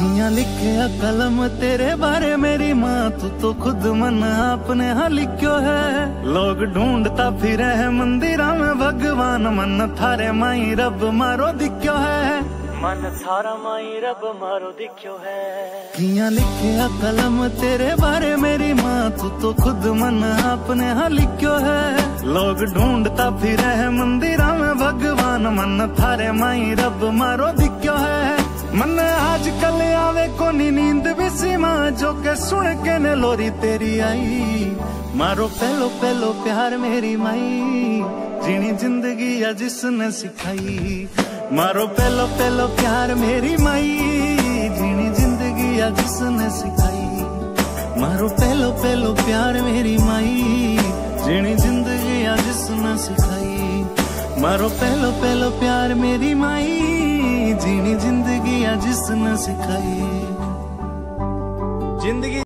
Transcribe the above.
किया लिखिया कलम तेरे बारे मेरी माँ, तू तो खुद मन आपने हाँ लिखो है। लोग ढूंढता फिरे है मंदिरा में भगवान, मन थारे माई रब मारो दिख्यो है। मन थारा माई रब मारो दिख्यो है। किया लिखिया कलम तेरे बारे मेरी माँ, तू तो खुद मन आपने हाँ लिखो है। लोग ढूंढता फिरे है मंदिरा में भगवान, मन थारे माई रब मारो दिख्यो है। मन आजकल आवे कोनी नींद भी सीमा, जो के सुन के ने लोरी तेरी आई। मारो पहलो पहलो प्यार मेरी माई, जीनी जिंदगी या जिसने सिखाई। मारो पहलो पहलो प्यार मेरी माई, जीनी जिंदगी या जिसने सिखाई। मारो पहलो पहलो प्यार मेरी माई, जीनी जिंदगी या जिसने सिखाई। मारो पहलो पहलो प्यार मेरी माई, जीनी जिंदगी या जिसने सिखाई। जिंदगी